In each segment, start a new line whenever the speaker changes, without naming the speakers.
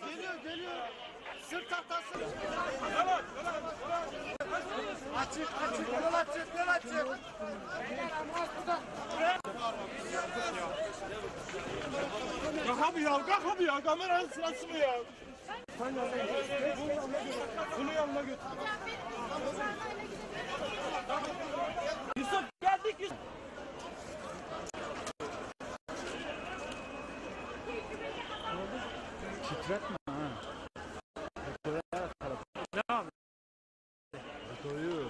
Geliyor. Sırt tahtası. Açık. Yol açık. Kalk abi ya. Kameranın sırası mı ya? Bunu yanına götür. Yusuf geldik Yusuf. Titretme ha. Ne abi? Doyuyor.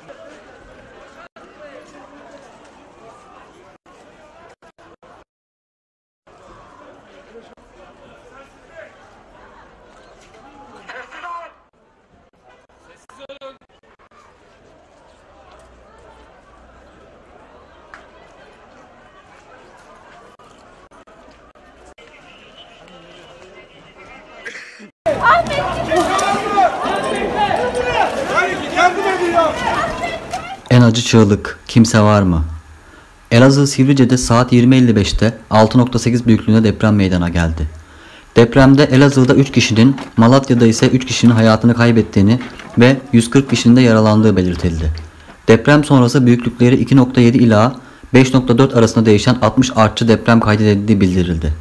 En acı çığlık, kimse var mı? Elazığ Sivrice'de saat 20.55'te 6.8 büyüklüğünde deprem meydana geldi. Depremde Elazığ'da 3 kişinin, Malatya'da ise 3 kişinin hayatını kaybettiğini ve 140 kişinin de yaralandığı belirtildi. Deprem sonrası büyüklükleri 2.7 ila 5.4 arasında değişen 60 artçı deprem kaydedildiği bildirildi.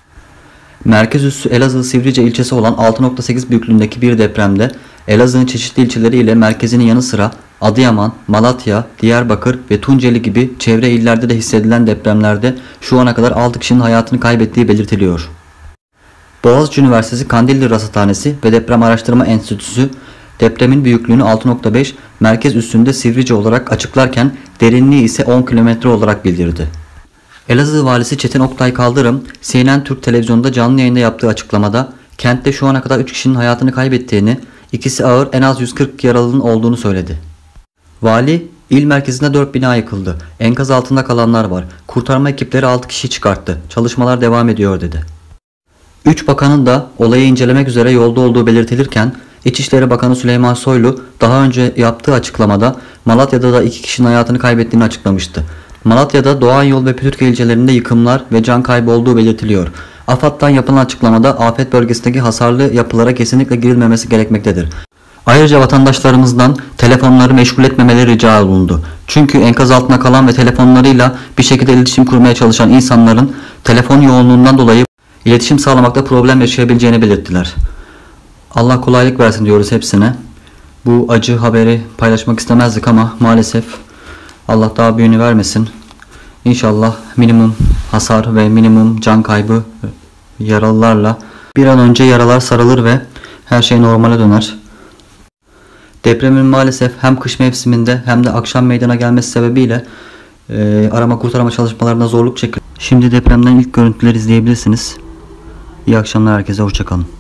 Merkez üssü Elazığ Sivrice ilçesi olan 6.8 büyüklüğündeki bir depremde Elazığ'ın çeşitli ilçeleri ile merkezinin yanı sıra Adıyaman, Malatya, Diyarbakır ve Tunceli gibi çevre illerde de hissedilen depremlerde şu ana kadar 6 kişinin hayatını kaybettiği belirtiliyor. Boğaziçi Üniversitesi Kandilli Rasathanesi ve Deprem Araştırma Enstitüsü depremin büyüklüğünü 6.5, merkez üssünde Sivrice olarak açıklarken derinliği ise 10 km olarak bildirdi. Elazığ Valisi Çetin Oktay Kaldırım, CNN Türk Televizyonu'nda canlı yayında yaptığı açıklamada kentte şu ana kadar 3 kişinin hayatını kaybettiğini, ikisi ağır en az 140 yaralının olduğunu söyledi. Vali, il merkezinde 4 bina yıkıldı. Enkaz altında kalanlar var. Kurtarma ekipleri 6 kişi çıkarttı. Çalışmalar devam ediyor dedi. 3 bakanın da olayı incelemek üzere yolda olduğu belirtilirken İçişleri Bakanı Süleyman Soylu daha önce yaptığı açıklamada Malatya'da da 2 kişinin hayatını kaybettiğini açıklamıştı. Malatya'da Doğan Yol ve Pütürke ilçelerinde yıkımlar ve can kaybı olduğu belirtiliyor. AFAD'dan yapılan açıklamada afet bölgesindeki hasarlı yapılara kesinlikle girilmemesi gerekmektedir. Ayrıca vatandaşlarımızdan telefonları meşgul etmemeleri rica olundu. Çünkü enkaz altında kalan ve telefonlarıyla bir şekilde iletişim kurmaya çalışan insanların telefon yoğunluğundan dolayı iletişim sağlamakta problem yaşayabileceğini belirttiler. Allah kolaylık versin diyoruz hepsine. Bu acı haberi paylaşmak istemezdik ama maalesef Allah daha büyüğünü vermesin. İnşallah minimum hasar ve minimum can kaybı yaralılarla bir an önce yaralar sarılır ve her şey normale döner. Depremin maalesef hem kış mevsiminde hem de akşam meydana gelmesi sebebiyle arama kurtarma çalışmalarında zorluk çekiyor. Şimdi depremden ilk görüntüler izleyebilirsiniz. İyi akşamlar herkese, hoşçakalın.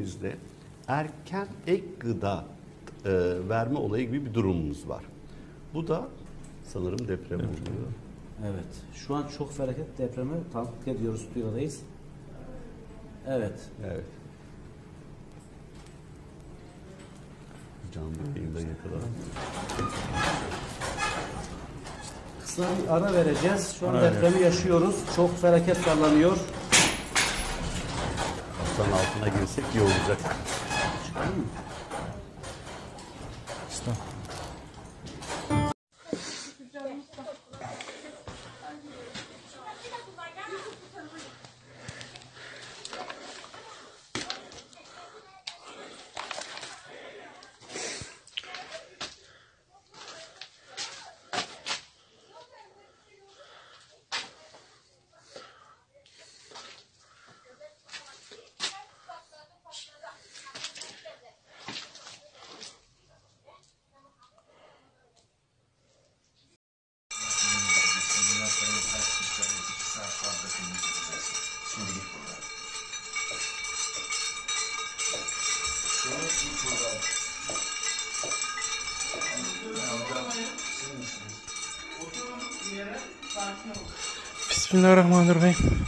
Bizde erken ek gıda verme olayı gibi bir durumumuz var. Bu da sanırım deprem oluyor.
Evet. Şu an çok felaket depremi tanıklık ediyoruz. Stüdyodayız. Evet.
Evet. Canlı yayında yakalandı.
Kısa bir ara vereceğiz. Şu an depremi yaşıyoruz. Çok felaket sallanıyor.
Hastanın altına girsek iyi olacak.
Çıkalım mı?
Bismillahirrahmanirrahim.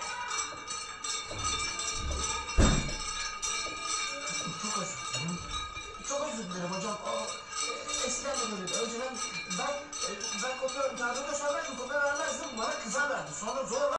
Çok özür dilerim hocam. Eskiden de böyleydi. Önceden ben kopya, nerede de söylerdim, kopya vermezdim. Bana kızarlardı. Sonra zorla